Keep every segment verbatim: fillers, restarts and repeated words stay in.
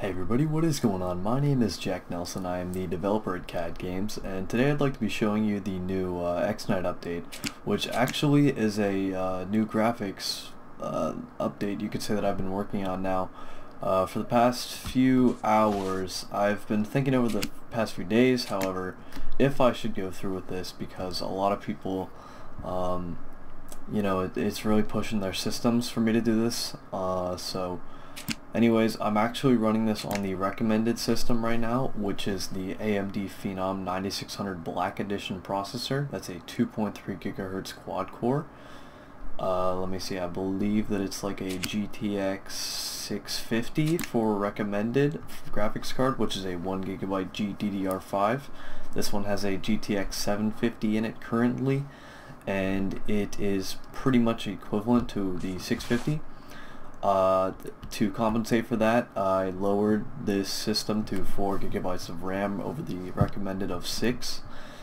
Hey everybody, what is going on? My name is Jack Nelson. I am the developer at C A D Games, and today I'd like to be showing you the new uh, Exnite update, which actually is a uh, new graphics uh, update you could say that I've been working on now. Uh, for the past few hours, I've been thinking over the past few days, however, if I should go through with this, because a lot of people, um, you know, it, it's really pushing their systems for me to do this, uh, so anyways, I'm actually running this on the recommended system right now, which is the A M D Phenom ninety-six hundred Black Edition processor. That's a two point three gigahertz quad core. Uh, let me see, I believe that it's like a G T X six fifty for recommended graphics card, which is a one gigabyte G D D R five. This one has a G T X seven fifty in it currently, and it is pretty much equivalent to the six fifty. Uh, to compensate for that, I lowered this system to four gigabytes of RAM over the recommended of six.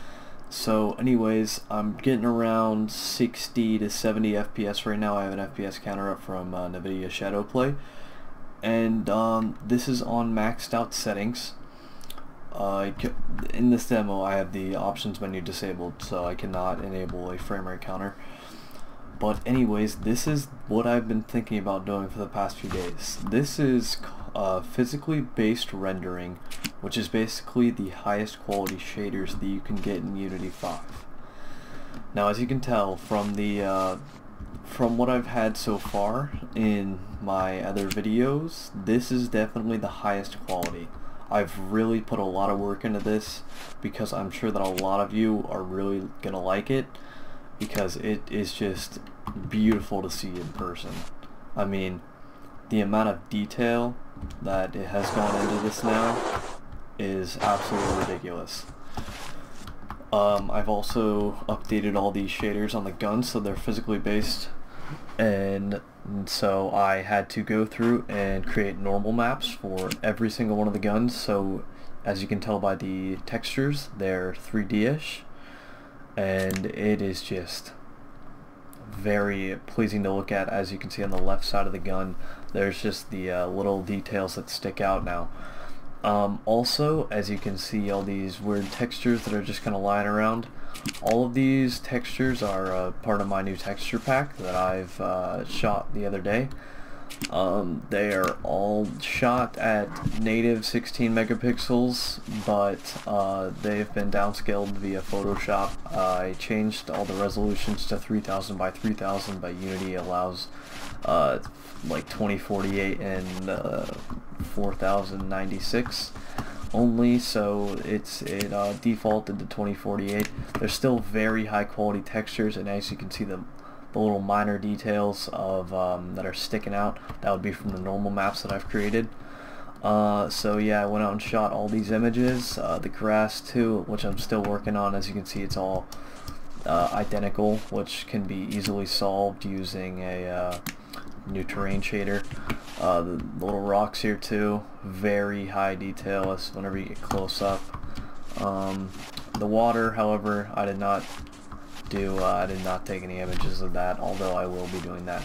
So anyways, I'm getting around sixty to seventy F P S right now. I have an F P S counter up from uh, NVIDIA Shadowplay, and um, this is on maxed out settings. Uh, in this demo I have the options menu disabled, so I cannot enable a frame rate counter. But anyways, this is what I've been thinking about doing for the past few days. This is uh, physically based rendering, which is basically the highest quality shaders that you can get in Unity five. Now, as you can tell from the uh, from what I've had so far in my other videos, this is definitely the highest quality. I've really put a lot of work into this because I'm sure that a lot of you are really gonna like it, because it is just beautiful to see in person. I mean, the amount of detail that it has gone into this now is absolutely ridiculous. Um, I've also updated all these shaders on the guns so they're physically based, and so I had to go through and create normal maps for every single one of the guns. So as you can tell by the textures, they're three D-ish, and it is just very pleasing to look at. As you can see on the left side of the gun, there's just the uh, little details that stick out now. Um, also, as you can see, all these weird textures that are just kind of lying around, all of these textures are uh, part of my new texture pack that I've uh, shot the other day. Um, they are all shot at native sixteen megapixels, but uh, they've been downscaled via Photoshop. Uh, I changed all the resolutions to three thousand by three thousand, but Unity allows uh, like twenty forty-eight and uh, four thousand ninety-six only, so it's it uh, defaulted to twenty forty-eight. There's still very high quality textures, and as you can see, the the little minor details of um, that are sticking out, that would be from the normal maps that I've created. Uh, so yeah, I went out and shot all these images, uh, the grass too, which I'm still working on. As you can see, it's all uh, identical, which can be easily solved using a uh, new terrain shader. Uh, the, the little rocks here too, very high detail as whenever you get close up. Um, the water, however, I did not do uh, I did not take any images of that, although I will be doing that.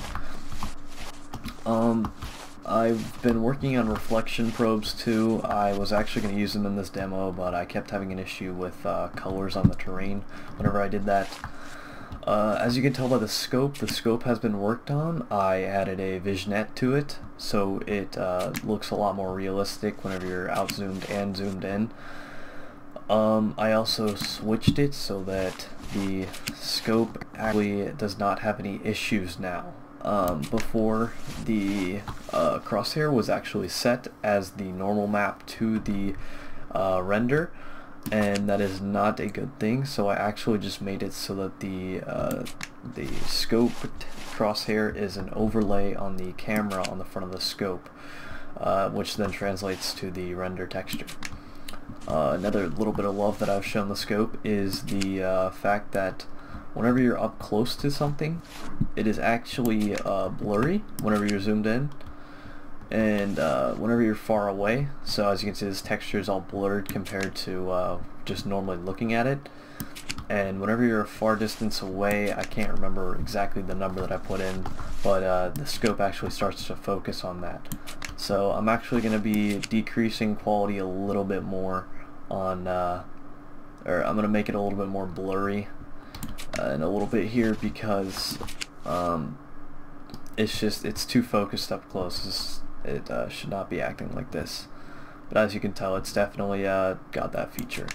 Um, I've been working on reflection probes too. I was actually going to use them in this demo, but I kept having an issue with uh, colors on the terrain whenever I did that. Uh, as you can tell by the scope, the scope has been worked on. I added a vignette to it, so it uh, looks a lot more realistic whenever you're out zoomed and zoomed in. Um, I also switched it so that the scope actually does not have any issues now. Um, before, the uh, crosshair was actually set as the normal map to the uh, render, and that is not a good thing, so I actually just made it so that the uh, the scope crosshair is an overlay on the camera on the front of the scope, uh, which then translates to the render texture. Uh, another little bit of love that I've shown the scope is the uh, fact that whenever you're up close to something, it is actually uh, blurry whenever you're zoomed in, and uh, whenever you're far away. So as you can see, this texture is all blurred compared to uh, just normally looking at it. And whenever you're a far distance away, I can't remember exactly the number that I put in, but uh, the scope actually starts to focus on that. So I'm actually going to be decreasing quality a little bit more on, uh, or I'm going to make it a little bit more blurry uh, in a little bit here, because um, it's just, it's too focused up close. It's, it uh, should not be acting like this. But as you can tell, it's definitely uh, got that feature.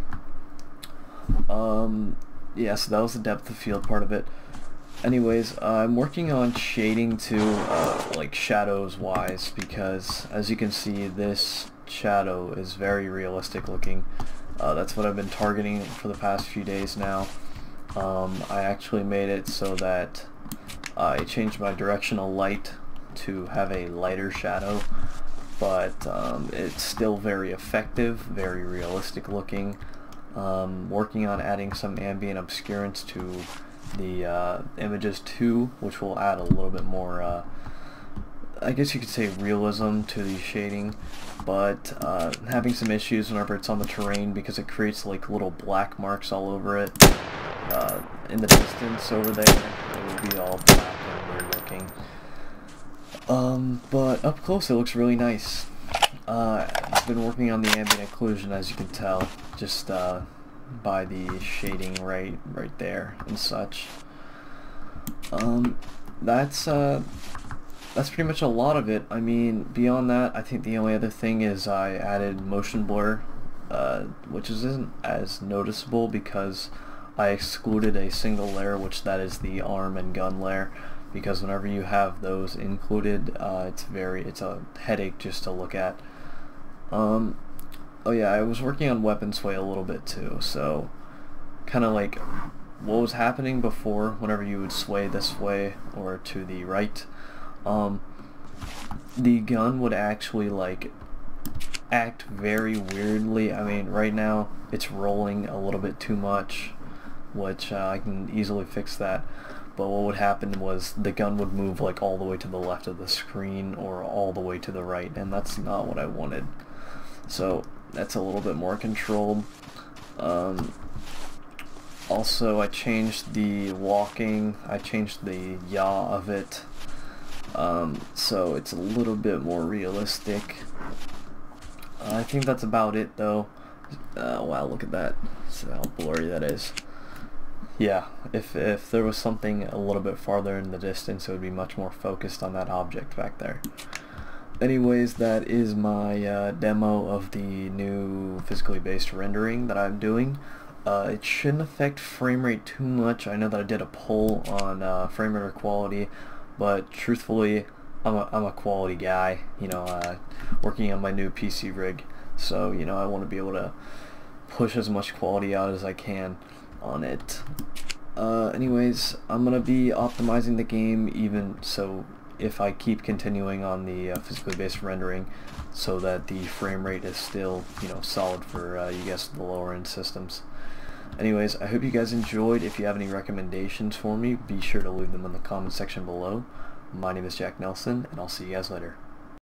Um, yeah, so that was the depth of field part of it. Anyways, uh, I'm working on shading too, uh, like shadows wise, because as you can see, this shadow is very realistic looking. Uh, that's what I've been targeting for the past few days now. Um, I actually made it so that uh, I changed my directional light to have a lighter shadow, but um, it's still very effective, very realistic looking. Um, working on adding some ambient obscurance to the uh, images too, which will add a little bit more, uh, I guess you could say, realism to the shading, but uh, having some issues whenever it's on the terrain, because it creates like little black marks all over it. Uh, in the distance over there, it will be all black and weird looking. Um, but up close it looks really nice. Uh, I've been working on the ambient occlusion, as you can tell, just uh, by the shading right right there and such. Um, that's uh, that's pretty much a lot of it. I mean, beyond that, I think the only other thing is I added motion blur, uh, which isn't as noticeable because I excluded a single layer, which that is the arm and gun layer. Because whenever you have those included, uh, it's very it's a headache just to look at. Um, oh yeah, I was working on weapon sway a little bit too, so kind of like what was happening before whenever you would sway this way or to the right, um, the gun would actually like act very weirdly. I mean, right now it's rolling a little bit too much, which uh, I can easily fix that. But what would happen was the gun would move like all the way to the left of the screen or all the way to the right, and that's not what I wanted. So that's a little bit more controlled. Um, also, I changed the walking, I changed the yaw of it, um, so it's a little bit more realistic. Uh, I think that's about it though. Uh, wow, look at that. See how blurry that is. Yeah, if, if there was something a little bit farther in the distance, it would be much more focused on that object back there. Anyways, that is my uh, demo of the new physically based rendering that I'm doing. Uh, it shouldn't affect frame rate too much. I know that I did a poll on uh, frame rate or quality, but truthfully, I'm a, I'm a quality guy, you know, uh, working on my new P C rig. So, you know, I want to be able to push as much quality out as I can on it. Uh, anyways, I'm gonna be optimizing the game even so if I keep continuing on the uh, physically based rendering, so that the frame rate is still, you know, solid for uh, you guys the lower end systems. Anyways, I hope you guys enjoyed. If you have any recommendations for me, be sure to leave them in the comment section below. My name is Jack Nelson, and I'll see you guys later.